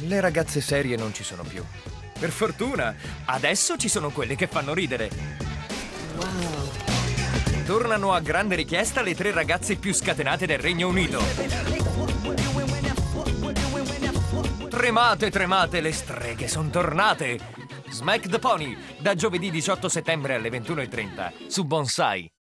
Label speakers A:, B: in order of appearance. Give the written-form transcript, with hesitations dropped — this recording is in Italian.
A: Le ragazze serie non ci sono più. Per fortuna, adesso ci sono quelle che fanno ridere.
B: Wow.
A: Tornano a grande richiesta le 3 ragazze più scatenate del Regno Unito. Tremate, tremate, le streghe son tornate! Smack the Pony, da giovedì 18 settembre alle 21:30 su Bonsai.